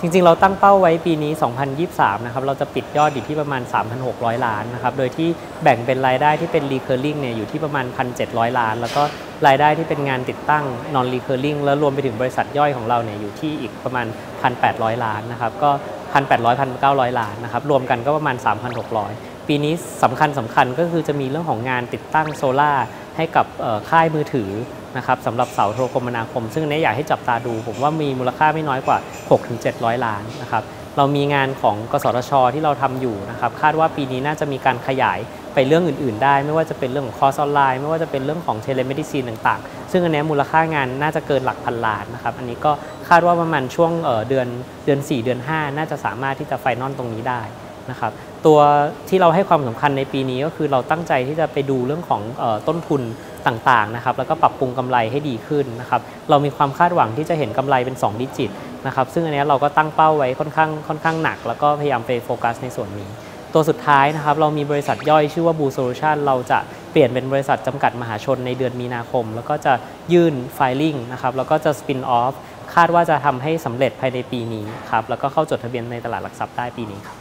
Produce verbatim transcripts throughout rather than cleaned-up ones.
ริงๆเราตั้งเป้าไว้ปีนี้สองพันยี่สิบสามนะครับเราจะปิดยอดอยู่ที่ประมาณ สามพันหกร้อย ล้านนะครับโดยที่แบ่งเป็นรายได้ที่เป็น recurring เนี่ยอยู่ที่ประมาณ หนึ่งพันเจ็ดร้อย ล้านแล้วก็รายได้ที่เป็นงานติดตั้ง non recurring แล้วรวมไปถึงบริษัทย่อยของเราเนี่ยอยู่ที่อีกประมาณ หนึ่งพันแปดร้อย ล้านนะครับก็ หนึ่งพันแปดร้อย หนึ่งพันเก้าร้อย ล้านนะครับรวมกันก็ประมาณ สามพันหกร้อย ปีนี้สำคัญสำคัญก็คือจะมีเรื่องของงานติดตั้งโซล่าให้กับค่ายมือถือนะครับสำหรับเสาโทรคมนาคมซึ่งอันนี้อยากให้จับตาดูผมว่ามีมูลค่าไม่น้อยกว่า หกถึงเจ็ดร้อย ล้านนะครับเรามีงานของกสทช.ที่เราทำอยู่นะครับคาดว่าปีนี้น่าจะมีการขยายไปเรื่องอื่นๆได้ไม่ว่าจะเป็นเรื่องของคอร์สออนไลน์ไม่ว่าจะเป็นเรื่องของเทเลเมดิซีนต่างๆซึ่งอันนี้มูลค่างานน่าจะเกินหลักพันล้านนะครับอันนี้ก็คาดว่าประมาณช่วงเดือนเดือนสี่เดือนห้าน่าจะสามารถที่จะไฟนอลตรงนี้ได้นะครับตัวที่เราให้ความสำคัญในปีนี้ก็คือเราตั้งใจที่จะไปดูเรื่องของต้นทุนต่างๆนะครับแล้วก็ปรับปรุงกำไรให้ดีขึ้นนะครับเรามีความคาดหวังที่จะเห็นกำไรเป็นสองดิจิตนะครับซึ่งอันนี้เราก็ตั้งเป้าไว้ค่อนข้างค่อนข้างหนักแล้วก็พยายามไปโฟกัสในส่วนนี้ตัวสุดท้ายนะครับเรามีบริษัทย่อยชื่อว่า Blue Solution เราจะเปลี่ยนเป็นบริษัทจำกัดมหาชนในเดือนมีนาคมแล้วก็จะยื่น filing นะครับแล้วก็จะ spin off คาดว่าจะทำให้สำเร็จภายในปีนี้ครับแล้วก็เข้าจดทะเบียนในตลาดหลักทรัพย์ได้ปีนี้ครับ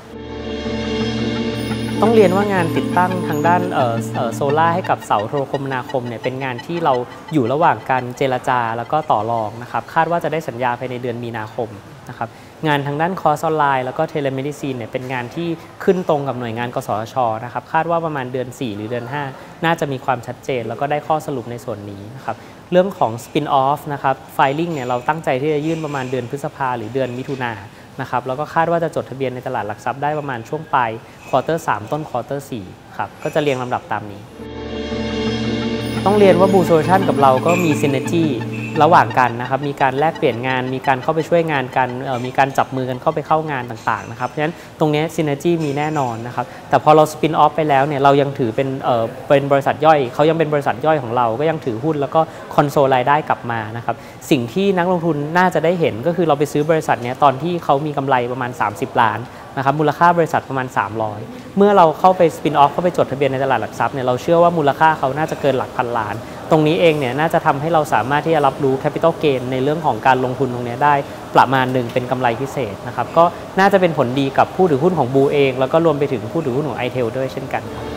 ต้องเรียนว่างานติดตั้งทางด้านโซล่าให้กับเสาโทรคมนาคมเนี่ยเป็นงานที่เราอยู่ระหว่างการเจรจาแล้วก็ต่อรองนะครับคาดว่าจะได้สัญญาภายในเดือนมีนาคมนะครับงานทางด้านคอร์สออนไลน์แล้วก็เทเลเมดิซีนเนี่ยเป็นงานที่ขึ้นตรงกับหน่วยงานกสทช.นะครับคาดว่าประมาณเดือนสี่หรือเดือนห้าน่าจะมีความชัดเจนแล้วก็ได้ข้อสรุปในส่วนนี้นะครับเรื่องของ spin off นะครับ filing เนี่ยเราตั้งใจที่จะยื่นประมาณเดือนพฤษภาหรือเดือนมิถุนายนนะครับแล้วก็คาดว่าจะจดทะเบียนในตลาดหลักทรัพย์ได้ประมาณช่วงปลายควอเตอร์สามต้นควอเตอร์สี่ครับก็จะเรียงลำดับตามนี้ต้องเรียนว่า Blue Solution กับเราก็มี synergy ระหว่างกันนะครับมีการแลกเปลี่ยนงานมีการเข้าไปช่วยงานกันมีการจับมือกันเข้าไปเข้างานต่างๆนะครับเพราะฉะนั้นตรงนี้ synergy มีแน่นอนนะครับแต่พอเรา spin off ไปแล้วเนี่ยเรายังถือเป็นเอ่อเป็นบริษัทย่อยเขายังเป็นบริษัทย่อยของเราก็ยังถือหุ้นแล้วก็คอนโซลรายได้กลับมานะครับสิ่งที่นักลงทุนน่าจะได้เห็นก็คือเราไปซื้อบริษัทนี้ตอนที่เขามีกำไรประมาณสามสิบล้านนะครับมูลค่าบริษัทประมาณสามร้อยเมื่อเราเข้าไปสปินออฟเข้าไปจดทะเบียนในตลาดหลักทรัพย์เนี่ยเราเชื่อว่ามูลค่าเขาน่าจะเกินหลักพันล้านตรงนี้เองเนี่ยน่าจะทำให้เราสามารถที่จะรับรู้แคปิตอลเกนในเรื่องของการลงทุนตรงนี้ได้ประมาณหนึ่งเป็นกำไรพิเศษนะครับก็น่าจะเป็นผลดีกับผู้ถือหุ้นของบูเองแล้วก็รวมไปถึงผู้ถือหุ้นของไอเทลด้วยเช่นกันครับ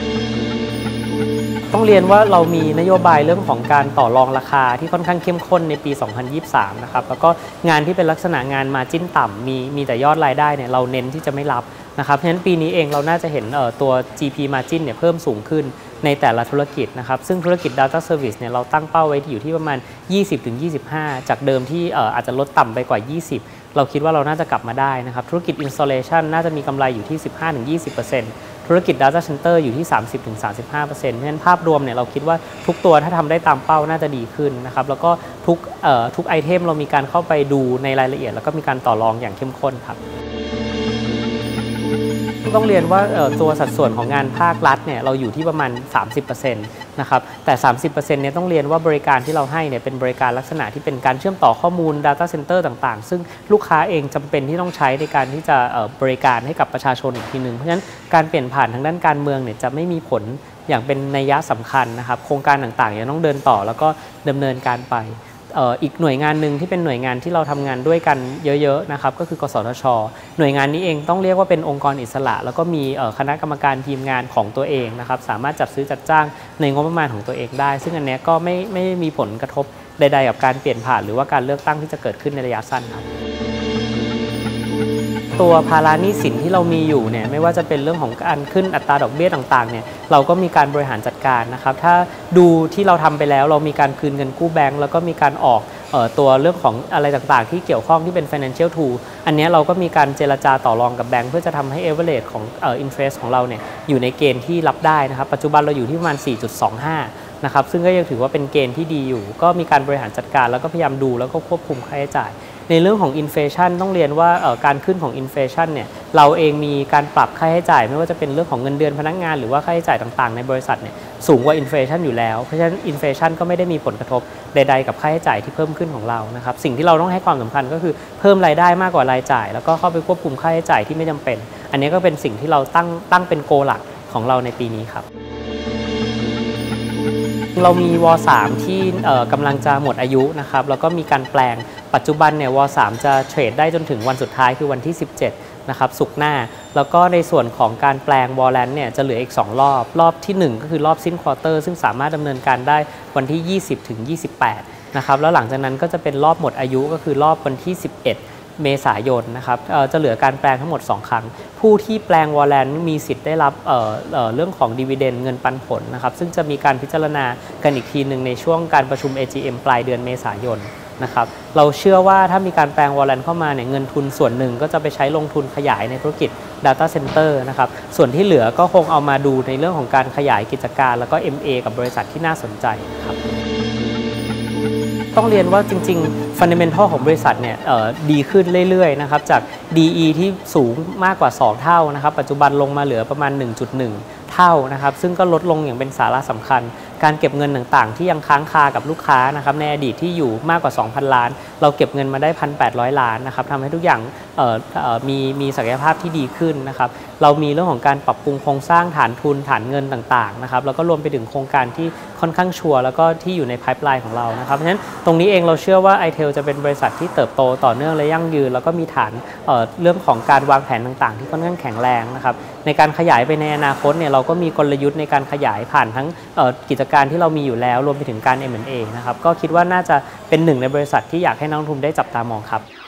ต้องเรียนว่าเรามีนโยบายเรื่องของการต่อรองราคาที่ค่อนข้างเข้มข้นในปี สองพันยี่สิบสาม นะครับแล้วก็งานที่เป็นลักษณะงานมาจิ้นต่ำมีมีแต่ยอดรายได้เนี่ยเราเน้นที่จะไม่รับนะครับเพราะฉะนั้นปีนี้เองเราน่าจะเห็นตัว จี พี Margin เนี่ยเพิ่มสูงขึ้นในแต่ละธุรกิจนะครับซึ่งธุรกิจ Data Service เนี่ยเราตั้งเป้าไว้อยู่ที่ประมาณ ยี่สิบถึงยี่สิบห้า จากเดิมที่อาจจะลดต่ำไปกว่า ยี่สิบเราคิดว่าเราน่าจะกลับมาได้นะครับธุรกิจ Installation น่าจะมีกำไรอยู่ที่ สิบห้าถึงยี่สิบเปอร์เซ็นต์ ธุรกิจ Data Center อยู่ที่ สามสิบถึงสามสิบห้าเปอร์เซ็นต์ เพราะฉะนั้นภาพรวมเนี่ยเราคิดว่าทุกตัวถ้าทำได้ตามเป้าน่าจะดีขึ้นนะครับแล้วก็ทุกทุกไอเทมเรามีการเข้าไปดูในรายละเอียดแล้วก็มีการต่อรองอย่างเข้มข้นครับต้องเรียนว่าตัวสัดส่วนของงานภาครัฐเนี่ยเราอยู่ที่ประมาณ สามสิบเปอร์เซ็นต์ นะครับแต่ สามสิบเปอร์เซ็นต์ เนี่ยต้องเรียนว่าบริการที่เราให้เนี่ยเป็นบริการลักษณะที่เป็นการเชื่อมต่อข้อมูล Data Center ต่างๆซึ่งลูกค้าเองจำเป็นที่ต้องใช้ในการที่จะบริการให้กับประชาชนอีกทีหนึ่งเพราะฉะนั้นการเปลี่ยนผ่านทางด้านการเมืองเนี่ยจะไม่มีผลอย่างเป็นนัยสำคัญนะครับโครงการต่างๆยังต้องเดินต่อแล้วก็ดำเนินการไปอีกหน่วยงานหนึ่งที่เป็นหน่วยงานที่เราทำงานด้วยกันเยอะๆนะครับก็คือกสทช.หน่วยงานนี้เองต้องเรียกว่าเป็นองค์กรอิสระแล้วก็มีคณะกรรมการทีมงานของตัวเองนะครับสามารถจัดซื้อจัดจ้างในงบประมาณของตัวเองได้ซึ่งอันนี้ก็ไม่ไม่มีผลกระทบใดๆกับการเปลี่ยนผ่านหรือว่าการเลือกตั้งที่จะเกิดขึ้นในระยะสั้นครับตัวภาระหนี้สินที่เรามีอยู่เนี่ยไม่ว่าจะเป็นเรื่องของการขึ้นอัตราดอกเบี้ยต่างๆเนี่ยเราก็มีการบริหารจัดการนะครับถ้าดูที่เราทำไปแล้วเรามีการคืนเงินกู้แบงก์แล้วก็มีการออกเอ่อตัวเรื่องของอะไรต่างๆที่เกี่ยวข้องที่เป็น financial tool อันนี้เราก็มีการเจรจาต่อรองกับแบงก์เพื่อจะทำให้ average ของเอ่อ interest ของเราเนี่ยอยู่ในเกณฑ์ที่รับได้นะครับปัจจุบันเราอยู่ที่ประมาณ สี่จุดสองห้า นะครับซึ่งก็ยังถือว่าเป็นเกณฑ์ที่ดีอยู่ก็มีการบริหารจัดการแล้วก็พยายามดูแล้วก็ควบคุมค่าใช้จ่ายในเรื่องของอินเฟลชันต้องเรียนว่าการขึ้นของอินเฟลชันเนี่ยเราเองมีการปรับค่าใช้จ่ายไม่ว่าจะเป็นเรื่องของเงินเดือนพนักงานหรือว่าค่าใช้จ่ายต่างๆในบริษัทเนี่ยสูงกว่าอินเฟลชันอยู่แล้วเพราะฉะนั้นอินเฟลชันก็ไม่ได้มีผลกระทบใดๆกับค่าใช้จ่ายที่เพิ่มขึ้นของเรานะครับสิ่งที่เราต้องให้ความสำคัญก็คือเพิ่มรายได้มากกว่ารายจ่ายแล้วก็เข้าไปควบคุมค่าใช้จ่ายที่ไม่จำเป็นอันนี้ก็เป็นสิ่งที่เราตั้งตั้งเป็นโกหลักของเราในปีนี้ครับเรามีวสามที่กำลังจะหมดอายุนะครับแล้วก็มีการแปลงปัจจุบันเนี่ยวสามจะเทรดได้จนถึงวันสุดท้ายคือวันที่สิบเจ็ดนะครับศุกร์หน้าแล้วก็ในส่วนของการแปลงวอลเลนเนี่ยจะเหลืออีกสองรอบรอบที่หนึ่งก็คือรอบสิ้นควอเตอร์ซึ่งสามารถดำเนินการได้วันที่ยี่สิบถึงยี่สิบแปดนะครับแล้วหลังจากนั้นก็จะเป็นรอบหมดอายุก็คือรอบวันที่สิบเอ็ดเมษายนนะครับจะเหลือการแปลงทั้งหมดสองครั้งผู้ที่แปลงวอลเลนมีสิทธิ์ได้รับเอ่อเอ่อเรื่องของดิวิเดนเงินปันผลนะครับซึ่งจะมีการพิจารณากันอีกทีหนึ่งในช่วงการประชุม เอ จี เอ็ม ปลายเดือนเมษายนนะครับเราเชื่อว่าถ้ามีการแปลงวอลเลนเข้ามาเนี่ยเงินทุนส่วนหนึ่งก็จะไปใช้ลงทุนขยายในธุรกิจ Data Center นะครับส่วนที่เหลือก็คงเอามาดูในเรื่องของการขยายกิจการแล้วก็ เอ็ม เอ กับบริษัทที่น่าสนใจครับต้องเรียนว่าจริงๆ Fundamental ของบริษัทเนี่ยดีขึ้นเรื่อยๆนะครับจาก ดี อี ที่สูงมากกว่าสองเท่านะครับปัจจุบันลงมาเหลือประมาณ หนึ่งจุดหนึ่ง เท่านะครับซึ่งก็ลดลงอย่างเป็นสาระสำคัญการเก็บเงินต่างๆที่ยังค้างคากับลูกค้านะครับในอดีตที่อยู่มากกว่า สองพัน ล้านเราเก็บเงินมาได้ หนึ่งพันแปดร้อย ล้านนะครับทำให้ทุกอย่างมีมีศักยภาพที่ดีขึ้นนะครับเรามีเรื่องของการปรับปรุงโครงสร้างฐานทุนฐานเงินต่างๆนะครับแล้วก็รวมไปถึงโครงการที่ค่อนข้างชัวร์แล้วก็ที่อยู่ในไพป์ไลน์ของเรานะครับเพราะฉะนั้นตรงนี้เองเราเชื่อว่า ไอ เทล จะเป็นบริษัทที่เติบโตต่อเนื่องและยั่งยืนแล้วก็มีฐาน เ, เรื่องของการวางแผนต่างๆที่ค่อนข้างแข็งแรงนะครับในการขยายไปในอนาคตเนี่ยเราก็มีกลยุทธ์ในการขยายผ่านทั้งกิจการที่เรามีอยู่แล้วรวมไปถึงการ เอ็ม แอนด์ เอ นะครับก็คิดว่าน่าจะเป็นหนึ่งในบริษัทที่อยากให้นักลงทุนได้จับตามองครับ